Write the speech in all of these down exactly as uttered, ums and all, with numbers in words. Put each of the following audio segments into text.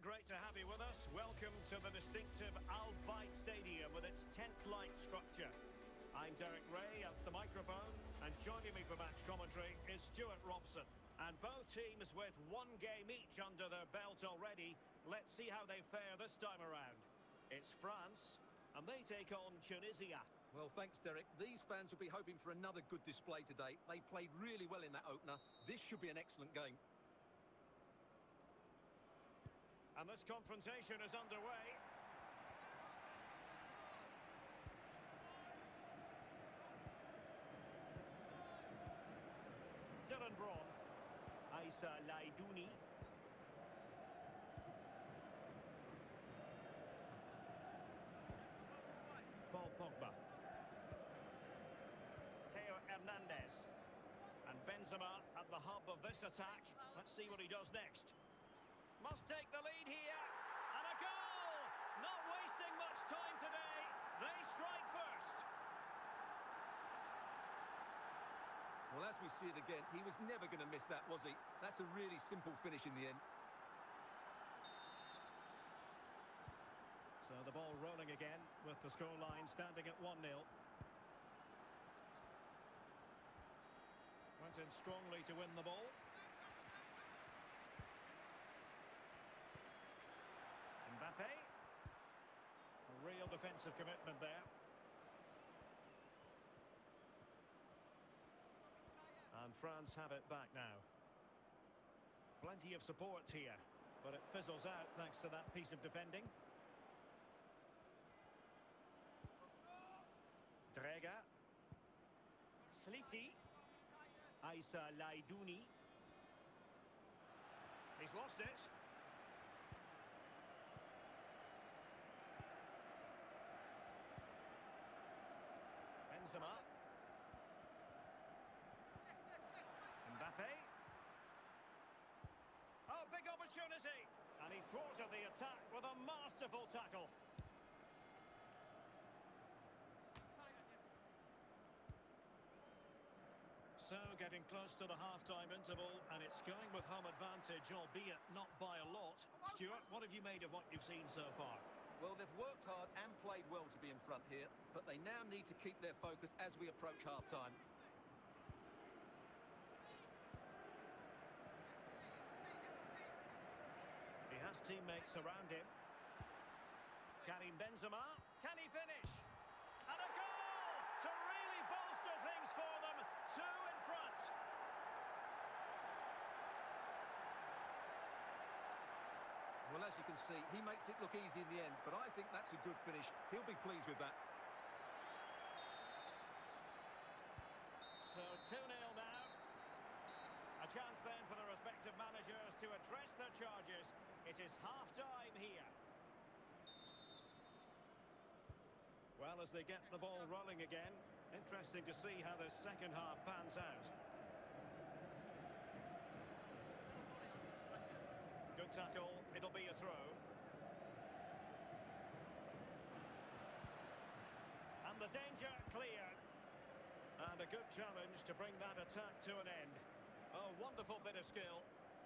great to have you with us. Welcome to the distinctive Al Bayt Stadium with its tent-like structure. I'm Derek Ray at the microphone, and joining me for match commentary is Stuart Robson. And both teams with one game each under their belt already. Let's see how they fare this time around. It's France, and they take on Tunisia. Well, thanks, Derek. These fans will be hoping for another good display today. They played really well in that opener. This should be an excellent game. And this confrontation is underway. Dylan Braun. Aissa Laidouni. Paul Pogba. Theo Hernandez. And Benzema at the hub of this attack. Let's see what he does next. Must take the lead here. And a goal! Not wasting much time today. They strike first. Well, as we see it again, he was never going to miss that, was he? That's a really simple finish in the end. So the ball rolling again with the scoreline standing at one nil. Went in strongly to win the ball. Mbappe. A real defensive commitment there. And France have it back now. Plenty of support here, but it fizzles out thanks to that piece of defending. Dreger. Sliti. Aissa Laidouni. He's lost it. Benzema. Mbappe. Oh, big opportunity. And he thwarted the attack with a masterful tackle. So, getting close to the half-time interval, and it's going with home advantage, albeit not by a lot. Stuart, what have you made of what you've seen so far? Well, they've worked hard and played well to be in front here, but they now need to keep their focus as we approach half-time. He has teammates around him. Karim Benzema, can he finish? And a goal to really bolster things for them. Two in front. Well, as you can see, he makes it look easy in the end, but I think that's a good finish. He'll be pleased with that. So two nil now. A chance then for the respective managers to address their charges. It is half-time here. Well, as they get the ball rolling again, interesting to see how the second half pans out. Good tackle, it'll be a throw. And the danger cleared. And a good challenge to bring that attack to an end. A wonderful bit of skill.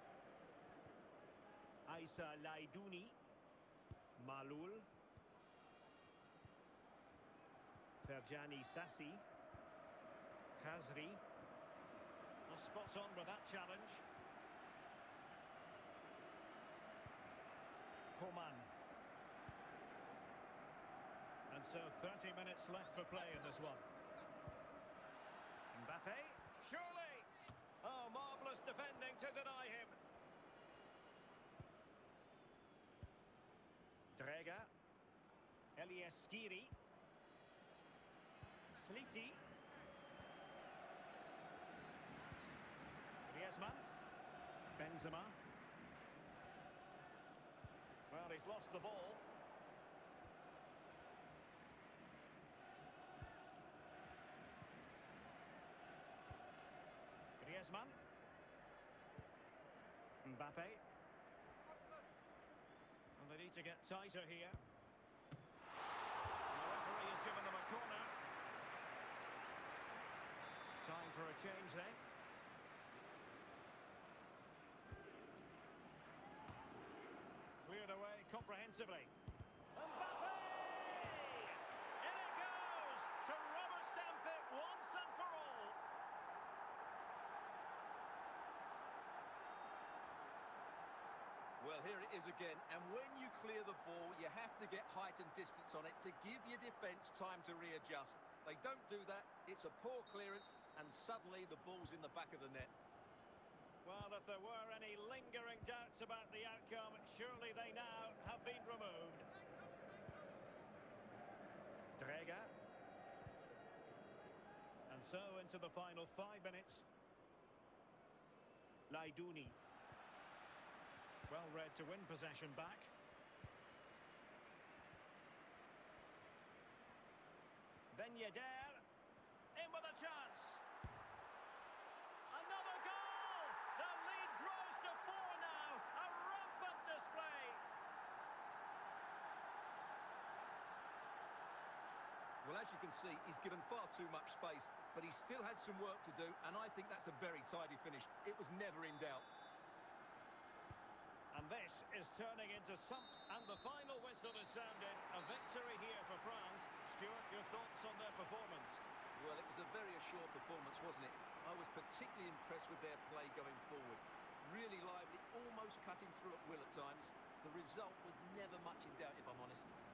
Aissa Laidouni. Malul. Ferjani Sassi. Khazri. Well, spot on with that challenge. Coman. And so thirty minutes left for play in this one. Mbappe. Surely. Oh, marvellous defending to deny him. Dreger. Elias Skiri. Sliti. Griezmann. Benzema. Well, he's lost the ball. Griezmann. Mbappe. And they need to get tighter here. And the referee has given them a corner. Time for a change then. Cleared away. defensively. Mbappe! In it goes to rubber stamp it once and for all. Well, here it is again, and when you clear the ball, you have to get height and distance on it to give your defence time to readjust. They don't do that, it's a poor clearance, and suddenly the ball's in the back of the net. Well, if there were any lingering doubts about the outcome, surely they now have been removed. Dreger. And so into the final five minutes. Laiduni. Well read to win possession back. Ben Yedder. In with a chance. Another goal! The lead grows to four now. A rampant display. Well, as you can see, he's given far too much space, but he still had some work to do, and I think that's a very tidy finish. It was never in doubt. And this is turning into some... And the final whistle is sounded. A victory here for France. Stuart, your thoughts on their performance? Well, it was a very assured performance, wasn't it? I was particularly impressed with their play going forward. Really lively, almost cutting through at will at times. The result was never much in doubt, if I'm honest.